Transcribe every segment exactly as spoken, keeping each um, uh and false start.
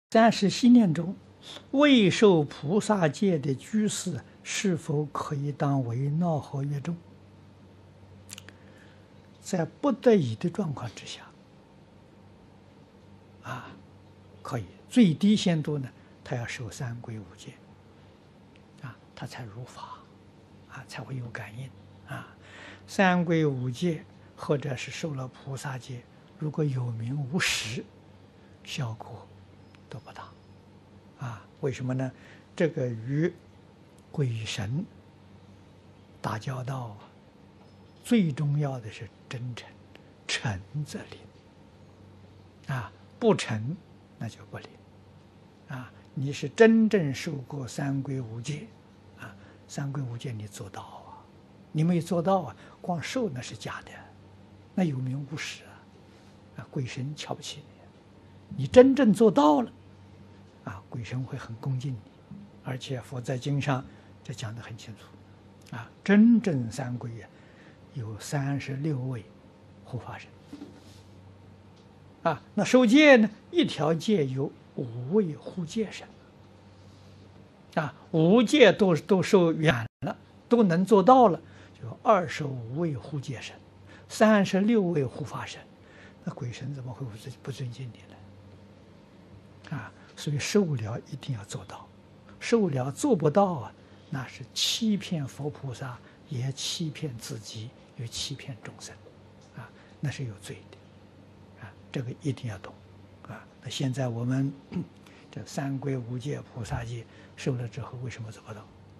三十七念中，未受菩萨戒的居士是否可以当为闹和乐众？在不得已的状况之下，啊，可以最低限度呢，他要守三归五戒，啊，他才入法，啊，才会有感应，啊，三归五戒或者是受了菩萨戒，如果有名无实，效果都不大，啊，为什么呢？这个与鬼神打交道啊，最重要的是真诚，诚则灵，啊，不诚那就不灵，啊，你是真正受过三归五戒，啊，三归五戒你做到啊，你没做到啊，光受那是假的，那有名无实啊，啊，鬼神瞧不起你，你真正做到了，啊，鬼神会很恭敬你，而且佛在经上这讲得很清楚，啊，真正三归啊，有三十六位护法神，啊，那受戒呢，一条戒有五位护戒神，啊，五戒都都受圆了，都能做到了，就二十五位护戒神，三十六位护法神，那鬼神怎么会不尊不尊敬你呢？啊，所以受了一定要做到，受了做不到啊，那是欺骗佛菩萨，也欺骗自己，又欺骗众生，啊，那是有罪的，啊，这个一定要懂，啊，那现在我们这三归五戒菩萨戒受了之后，为什么做不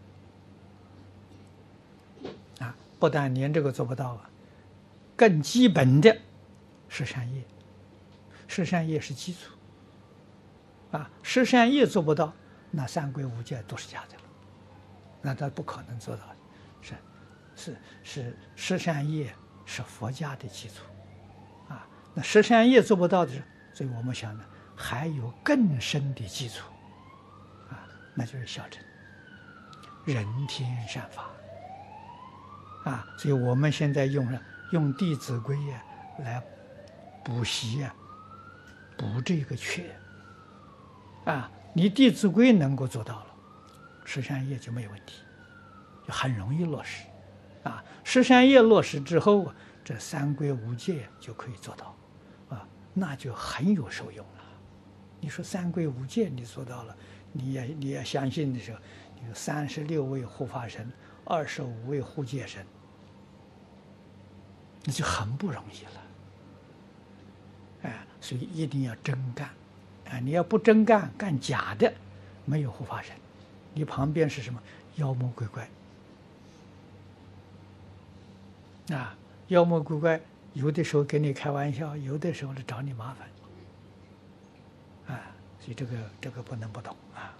到？啊，不但连这个做不到啊，更基本的十善业，十善业是基础。啊，十善业做不到，那三归五戒都是假的了，那他不可能做到的，是是是十善业是佛家的基础，啊，那十善业做不到的，所以我们想呢，还有更深的基础，啊，那就是小乘人天善法，啊，所以我们现在用了用《弟子规》呀来补习呀，补这个缺。啊，你《弟子规》能够做到了，十善业就没有问题，就很容易落实。啊，十善业落实之后啊，这三归五戒就可以做到，啊，那就很有受用了。你说三归五戒你做到了，你也你也相信的时候，有三十六位护法神，二十五位护戒神，那就很不容易了。哎，所以一定要真干。啊，你要不真干，干假的，没有护法神，你旁边是什么？妖魔鬼怪。啊，妖魔鬼怪有的时候跟你开玩笑，有的时候来找你麻烦。啊，所以这个这个不能不懂啊。